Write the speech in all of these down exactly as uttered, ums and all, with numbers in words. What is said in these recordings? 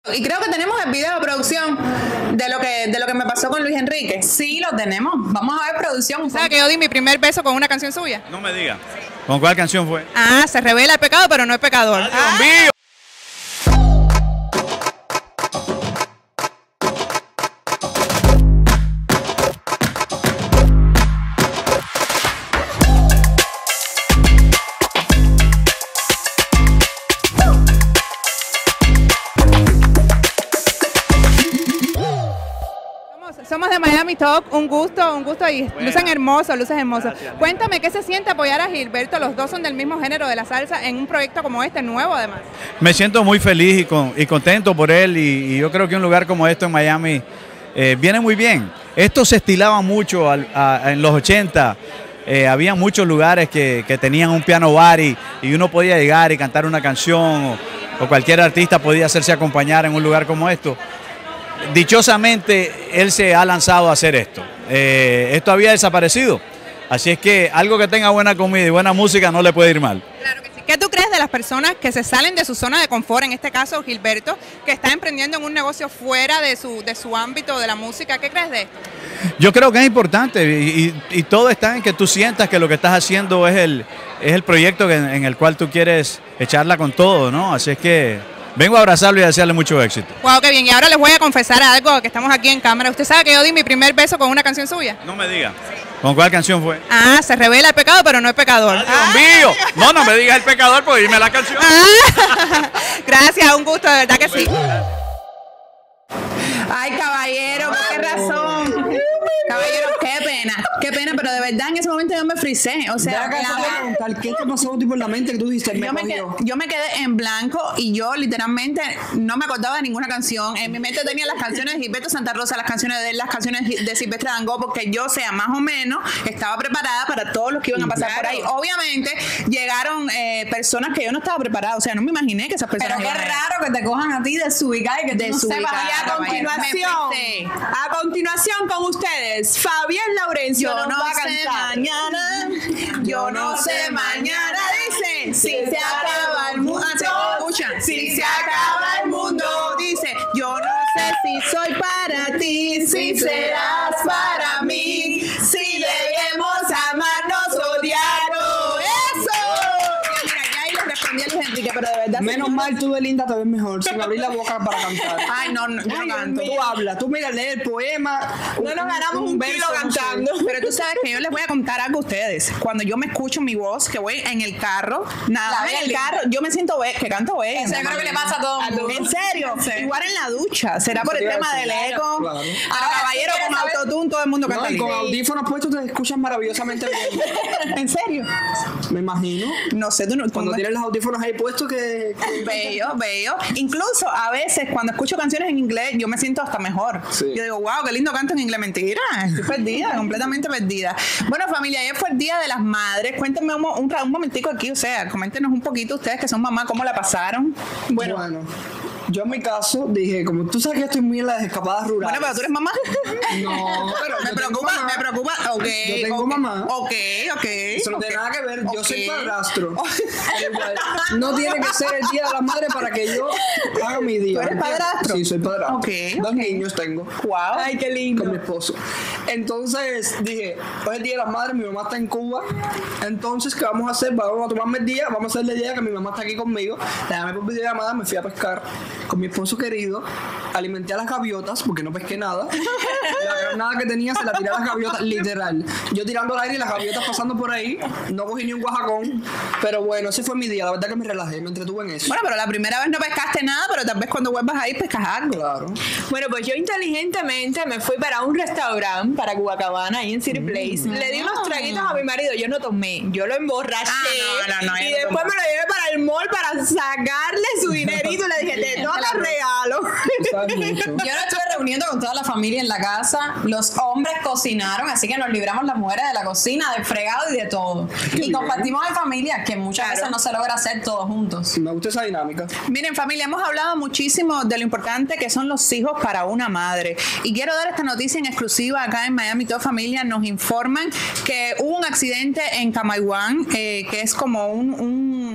Y creo que tenemos el video de producción de lo que de lo que me pasó con Luis Enrique. Sí, lo tenemos. Vamos a ver producción. O sea, que yo di mi primer beso con una canción suya. No me diga. ¿Con cuál canción fue? Ah, se revela el pecado, pero no es pecador. ¡Dios mío! Somos de Miami Talk, un gusto, un gusto y Buena. lucen hermosos, luces hermosos. Gracias. Cuéntame, ¿qué se siente apoyar a Gilberto? Los dos son del mismo género de la salsa en un proyecto como este, nuevo además. Me siento muy feliz y, con, y contento por él y, y yo creo que un lugar como esto en Miami eh, viene muy bien. Esto se estilaba mucho al, a, en los ochenta. Eh, había muchos lugares que, que tenían un piano bar y, y uno podía llegar y cantar una canción o, o cualquier artista podía hacerse acompañar en un lugar como esto. Dichosamente, él se ha lanzado a hacer esto. Eh, esto había desaparecido. Así es que algo que tenga buena comida y buena música no le puede ir mal. Claro que sí. ¿Qué tú crees de las personas que se salen de su zona de confort, en este caso Gilberto, que está emprendiendo en un negocio fuera de su, de su ámbito de la música? ¿Qué crees de esto? Yo creo que es importante y, y, y todo está en que tú sientas que lo que estás haciendo es el, es el proyecto que, en el cual tú quieres echarla con todo, ¿no? Así es que vengo a abrazarlo y a desearle mucho éxito. Wow, qué bien. Y ahora les voy a confesar algo, que estamos aquí en cámara. ¿Usted sabe que yo di mi primer beso con una canción suya? No me diga. ¿Con cuál canción fue? Ah, se revela el pecado, pero no es pecador. ¡Dios mío! No, no me digas el pecador, pues dime la canción. Ah, gracias, un gusto, de verdad que sí. Ay, caballero, qué razón. Caballero, qué pena. Qué pena, pero de verdad en ese momento yo me frisé. O sea, la- ¿qué te pasó tipo en la mente que tú dijiste? Me yo me, quedé, cogió. yo me quedé en blanco y yo literalmente no me acordaba de ninguna canción. En mi mente tenía las canciones de Gilberto Santa Rosa, las canciones de él, las canciones de Silvestre Dangond, porque yo, sea, más o menos estaba preparada para todos los que iban a pasar por ahí. Obviamente llegaron eh, personas que yo no estaba preparada, o sea, no me imaginé que esas personas Pero qué iban a- raro que te cojan a ti desubicada y que tú no sepas. Desubicada, Y a caballero. continuación, Me frisé. a continuación con ustedes, Fabián Laurencio Yo nos no va a sé cantar. mañana, yo no sé mañana, dice, si se acaba el mundo, escuchan, si se acaba el mundo, dice, yo no sé si soy para ti, si serás para mí, si lleguemos a amarnos, odiarnos, eso. Mira, ya ahí le respondí a Luis Enrique, pero de verdad. Menos sí, mal tú de linda te ves mejor, sin abrir la boca para cantar. Ay, no, no, yo no canto. Tú hablas, tú mira, lees el poema. No nos ganamos un kilo verso, no sé. cantando. Pero tú sabes que yo les voy a contar algo a ustedes. Cuando yo me escucho mi voz, que voy en el carro, nada La más en el Belly. carro, yo me siento be- que canto bien. Eso yo creo que le pasa a todo el mundo. ¿En serio? Sí. Igual en la ducha. ¿Será por el Sería tema eso, del claro, eco? claro. Ahora, Ahora, caballero, si con quieres saber- autotune todo el mundo No, canta y con bien. audífonos puestos te escuchas maravillosamente bien. ¿En serio? Me imagino. No sé, tú no... tú Cuando no- tienes los audífonos ahí puestos que... que- Bello, bello. Incluso a veces cuando escucho canciones en inglés, yo me siento hasta mejor. Sí. Yo digo, wow, qué lindo canto en inglés. Mentira, estoy perdida, completamente perdida. Bueno, familia, ayer fue el Día de las Madres. Cuéntenme un, mo- un, ra- un momentico aquí, o sea, coméntenos un poquito ustedes que son mamás, ¿cómo la pasaron? Bueno, yo en mi caso dije, como tú sabes que estoy muy en las escapadas rurales. Bueno, pero tú eres mamá. No, pero me yo preocupa, tengo mamá. me preocupa. Ok. Yo tengo ok, mamá. Ok, ok. Eso no tiene ok. nada que ver, yo soy Ok. padrastro. Igual, no tiene que ser el Día de la Madre para que yo haga mi día. ¿Tú eres ¿entiendes? padrastro? Sí, soy padrastro. Ok, Dos ok. niños tengo. Wow. Ay, qué lindo. Con mi esposo. Entonces dije, hoy es el Día de las Madres, mi mamá está en Cuba. Entonces, ¿qué vamos a hacer? Vamos a tomarme el día, vamos a hacerle el día que mi mamá está aquí conmigo. La llamé por videollamada, me fui a pescar con mi esposo querido. Alimenté a las gaviotas, porque no pesqué nada. La granada que tenía se la tiré a las gaviotas, literal. Yo tirando al aire y las gaviotas pasando por ahí. No cogí ni un guajacón. Pero bueno, ese fue mi día. La verdad que me relajé, me entretuve en eso. Bueno, pero la primera vez no pescaste nada, pero tal vez cuando vuelvas ahí pescas algo. Claro. Bueno, pues yo inteligentemente me fui para un restaurante, para Cubacabana, ahí en City Place. Le di unos traguitos a mi marido. Yo no tomé, yo lo emborraché. Ah, no, no, no, y ella no después tomó. me lo llevé para el mall para sacarle su dinerito. Le dije, te toca regalo. Tú sabes mucho. Yo no estuve reuniendo con toda la familia en la casa. Los hombres cocinaron, así que nos libramos las mujeres de la cocina, del fregado y de todo. Y bien. compartimos en familia, que muchas Claro. veces no se logra hacer todos juntos. Me gusta esa dinámica. Miren, familia, hemos hablado muchísimo de lo importante que son los hijos para una madre. Y quiero dar esta noticia en exclusiva acá en Miami. Toda familia nos informan que hubo un accidente en Camagüey, eh, que es como un, un, un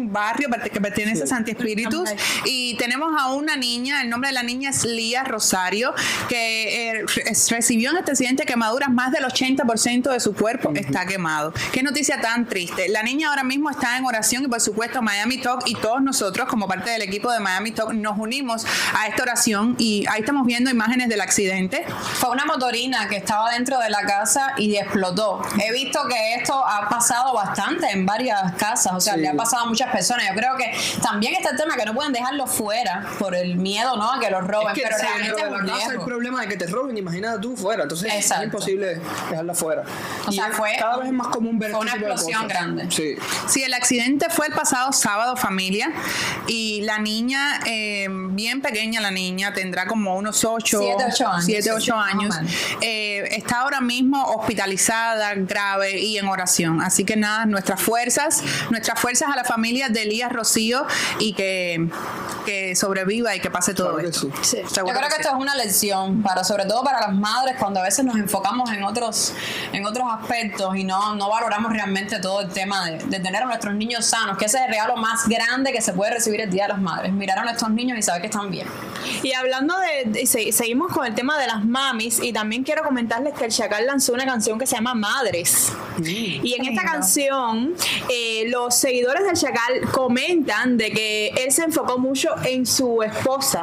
un barrio que pertenece Sí. a Santi Espíritus, y tenemos a una niña, el nombre de la niña es Lía Rosario, que eh, recibió en este accidente quemaduras, más del ochenta por ciento de su cuerpo uh-huh. está quemado. Qué noticia tan triste. La niña ahora mismo está en oración y por supuesto Miami Talk y todos nosotros como parte del equipo de Miami Talk nos unimos a esta oración, y ahí estamos viendo imágenes del accidente. Fue una motorina que estaba dentro de la casa y explotó. He visto que esto ha pasado bastante en varias casas, o sea, sí. le ha pasado a muchas personas. Yo creo que también está el tema que no pueden dejarlo fuera por el miedo, ¿no?, a que los roben, es que pero si realmente es un casa riesgo. el problema de que te roben, imagínate tú fuera, entonces Exacto. es imposible dejarla fuera. O y sea, fue cada vez es más común ver fue este una tipo de explosión cosas. grande. Sí. Sí, el accidente fue el pasado sábado, familia, y la niña, eh, bien pequeña la niña, tendrá como unos ocho, siete, ocho años. siete, ocho años. Oh, eh, está ahora mismo hospitalizada, grave y en oración. Así que nada, nuestras fuerzas, nuestras fuerzas a la familia de Elías Rocío, y que, que sobreviva y que pase todo Claro que esto. sí. Sí. Yo creo que, que esto es una lección para, sobre todo para las madres, cuando a veces nos enfocamos en otros, en otros aspectos y no, no valoramos realmente todo el tema de, de tener a nuestros niños sanos, que ese es el regalo más grande que se puede recibir el Día de las Madres, mirar a nuestros niños y saber que están bien. Y hablando de, de se, seguimos con el tema de las mamis, y también quiero comentarles que el Chacal lanzó una canción que se llama Madres. Mm. Y en esta canción eh, los seguidores del Chacal comentan de que él se enfocó mucho en su esposa.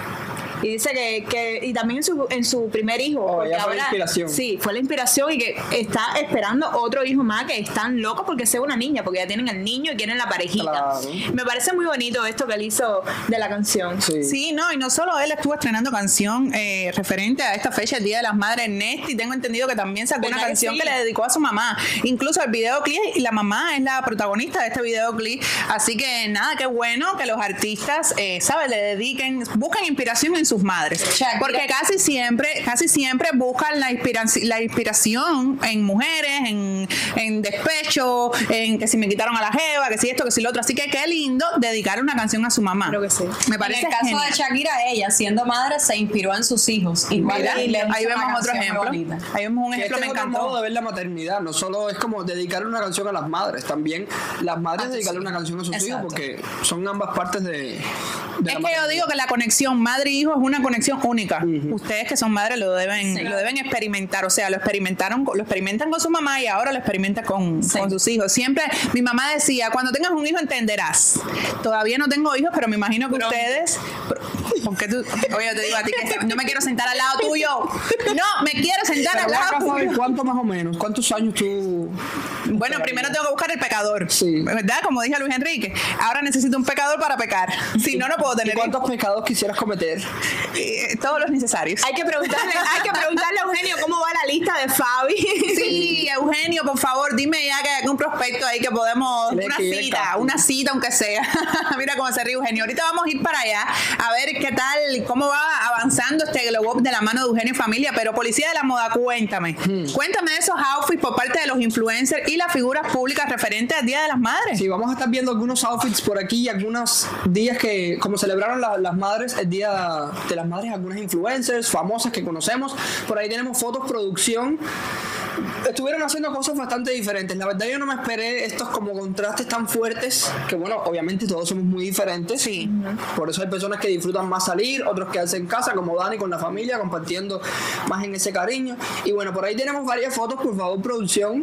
Y dice que, que y también en su, en su primer hijo. Oh, porque ya fue ahora, la inspiración. Sí, fue la inspiración, y que está esperando otro hijo más, que están locos porque sea una niña, porque ya tienen el niño y quieren la parejita. Claro. Me parece muy bonito esto que él hizo de la canción. Sí. Sí, no, y no solo él estuvo estrenando canción eh, referente a esta fecha, el Día de las Madres. Nesti, tengo entendido que también sacó una canción que, sí, que le dedicó a su mamá. Incluso el videoclip, y la mamá es la protagonista de este videoclip. Así que nada, qué bueno que los artistas, eh, ¿sabes?, le dediquen, buscan inspiración en sus madres. Shakira. Porque casi siempre, casi siempre buscan la inspiración, la inspiración en mujeres, en, en despecho, en que si me quitaron a la jeva, que si esto, que si lo otro. Así que qué lindo dedicar una canción a su mamá. Creo que sí. Me parece en el caso genial. de Shakira, ella siendo madre se inspiró en sus hijos. Igual Mira, y le hizo ahí una vemos otro canción ejemplo. muy bonita. Ahí vemos un Que ejemplo, este me es otro modo encantó. de ver la maternidad, no solo es como dedicar una canción a las madres, también las madres A dedicarle sus una canción a sus hijos. hijos, porque son ambas partes de, de Es la que yo maternidad. digo que la conexión madre-hijo es una conexión única. Ujú. Ustedes que son madres lo deben, Sí. lo deben experimentar. O sea, lo experimentaron, lo experimentan con su mamá y ahora lo experimentan con, Sí. con sus hijos. Siempre mi mamá decía, cuando tengas un hijo entenderás. Todavía no tengo hijos, pero me imagino que Pronto. ustedes... Porque tú, oye, te digo a ti que no me quiero sentar al lado tuyo. No, me quiero sentar Pero al lado vamos a ver tuyo. ¿cuánto más o menos? ¿Cuántos años tú...? Bueno, primero tengo que buscar el pecador. Sí. ¿Verdad? Como dije a Luis Enrique. Ahora necesito un pecador para pecar. Si no, no puedo ¿Y tener cuántos pecados quisieras cometer? eh, todos los necesarios. Hay que preguntarle, hay que preguntarle a Eugenio cómo va la lista de Fabi. Sí, Eugenio, por favor, dime ya que hay un prospecto ahí que podemos, Le una quiere cita, capo. una cita aunque sea. Mira cómo se ríe Eugenio. Ahorita vamos a ir para allá a ver qué tal, cómo va avanzando este Globo Up de la mano de Eugenio y familia. Pero Policía de la Moda, cuéntame. Hmm. Cuéntame de esos outfits por parte de los influencers y las figuras públicas referentes al Día de las Madres. Sí, vamos a estar viendo algunos outfits por aquí y algunos días que, como celebraron la- las madres, el Día de las Madres, algunas influencers famosas que conocemos. Por ahí tenemos fotos, producción. Estuvieron haciendo cosas bastante diferentes. La verdad yo no me esperé estos como contrastes tan fuertes, que bueno, obviamente todos somos muy diferentes. Sí. Por eso hay personas que disfrutan más salir, otros quedarse en casa, como Dani con la familia, compartiendo más en ese cariño. Y bueno, por ahí tenemos varias fotos, por favor, producción.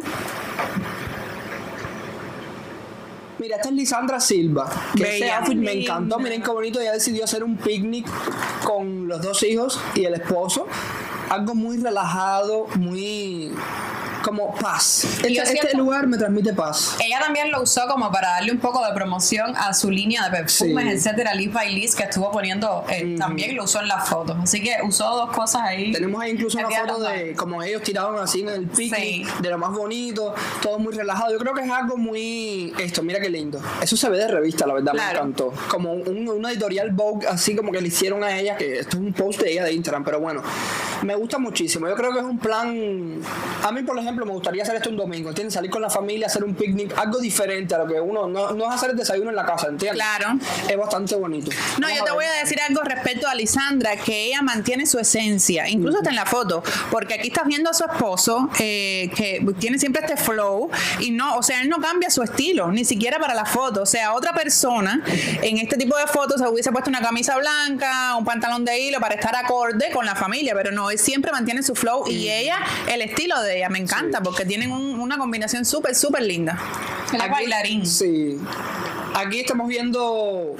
Mira, esta es Lisandra Silva, que ese Bella. outfit me Linda. encantó. Miren qué bonito, ella decidió hacer un picnic con los dos hijos y el esposo. Algo muy relajado, muy como paz. Este, yo este siento- lugar me transmite paz. Ella también lo usó como para darle un poco de promoción a su línea de perfumes, Sí. etcétera, Live by Liz, que estuvo poniendo, eh, también lo usó en las fotos. Así que usó dos cosas ahí. Tenemos ahí incluso El una Día foto las de Madres. como ellos tiraban así en el picnic, Sí. de lo más bonito, todo muy relajado. Yo creo que es algo muy... Esto, mira qué lindo. Eso se ve de revista, la verdad, Claro. me encantó. Como un, una editorial Vogue, así como que le hicieron a ella, que esto es un post de ella de Instagram, pero bueno. Me gusta muchísimo. Yo creo que es un plan. A mí, por ejemplo, me gustaría hacer esto un domingo, ¿entiendes? Salir con la familia, hacer un picnic, algo diferente a lo que uno. No, no es hacer el desayuno en la casa, ¿entiendes? Claro. Es bastante bonito. No, Vamos yo te a voy ver. a decir algo respecto a Lisandra, que ella mantiene su esencia, incluso está en la foto, porque aquí estás viendo a su esposo, eh, que tiene siempre este flow, y no, o sea, él no cambia su estilo, ni siquiera para la foto. O sea, otra persona en este tipo de fotos se hubiese puesto una camisa blanca, un pantalón de hilo para estar acorde con la familia, pero no, él siempre mantiene su flow y ella, el estilo de ella, me encanta, porque tienen un- una combinación súper, súper linda. Él es bailarín. Sí. Aquí estamos viendo.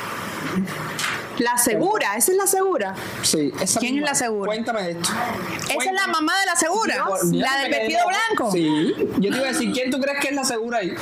La segura, esa es la segura. Sí. esa ¿Quién misma. es la segura? Cuéntame de esto. Esa es la mamá de la segura, Dios, la ya del me quedé vestido loco. blanco. Sí. Yo te iba a decir, ¿quién tú crees que es la segura ahí?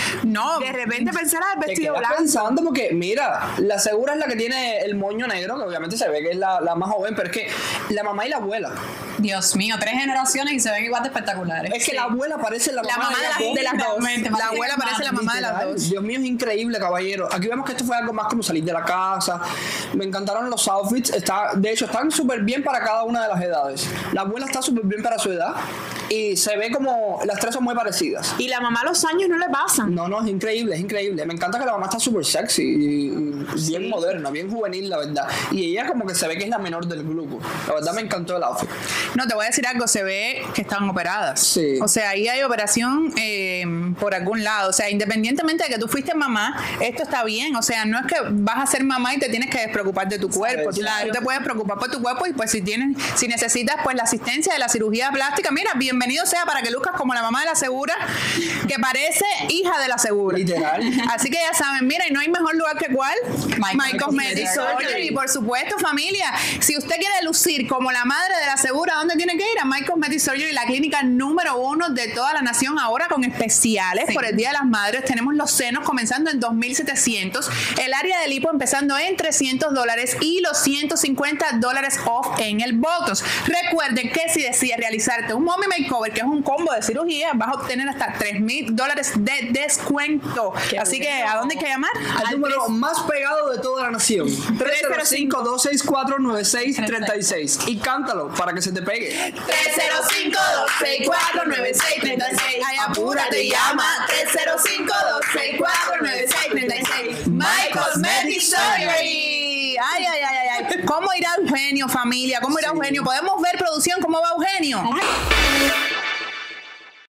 No, De repente pensar al Te vestido quedas blanco. pensando porque, mira, la segura es la que tiene el moño negro, que obviamente se ve que es la, la más joven, pero es que la mamá y la abuela. Dios mío, tres generaciones y se ven igual de espectaculares. Es que la abuela parece la, la mamá de, la- de las dos. Literalmente, La parece abuela hermana, parece la mamá de las Literal. dos. Dios mío, es increíble, caballero. Aquí vemos que esto fue algo más como salir de la casa. Me encantaron los outfits. Está, de hecho, están súper bien para cada una de las edades. La abuela está súper bien para su edad y se ve como las tres son muy parecidas. Y la mamá los años no le pasan. No, no, es increíble, es increíble. Me encanta que la mamá está súper sexy y, y bien moderna, bien juvenil, la verdad. Y ella como que se ve que es la menor del grupo. La verdad me encantó el outfit. No, te voy a decir algo, se ve que están operadas. Sí. O sea, ahí hay operación eh, por algún lado. O sea, independientemente de que tú fuiste mamá, esto está bien. O sea, no es que vas a ser mamá y te tienes que despreocupar de tu cuerpo. Tú, Claro. tú te puedes preocupar por tu cuerpo y pues si tienes, si necesitas pues la asistencia de la cirugía plástica, mira, bienvenido sea para que luzcas como la mamá de la segura, que parece hija de la segura. Literal. Así que ya saben, mira, y no hay mejor lugar que cuál. My My Cosmetic Cosmetic Surgery. Surgery. Y por supuesto, familia, si usted quiere lucir como la madre de la segura, ¿dónde tiene que ir? A My Cosmetic Surgery, la clínica número uno de toda la nación, ahora con especiales Sí. por el Día de las Madres. Tenemos los senos comenzando en dos mil setecientos, el área de lipo empezando en trescientos dólares y los ciento cincuenta dólares off en el Botox. Recuerden que si decides realizarte un mommy makeover, que es un combo de cirugía, vas a obtener hasta tres mil dólares de descuento. Así que, ¿a dónde hay que llamar? El número más pegado de toda la nación. tres cero cinco, dos seis cuatro, nueve seis tres seis. Y cántalo para que se te pegue. tres cero cinco, dos seis cuatro, nueve seis tres seis. Ay, apúrate y llama. tres cero cinco, dos seis cuatro, nueve seis tres seis. My Cosmetic Surgery. Ay, ay, ay, ay, ay. ¿Cómo irá Eugenio, familia? ¿Cómo irá Sí. Eugenio? ¿Podemos ver, producción, cómo va Eugenio?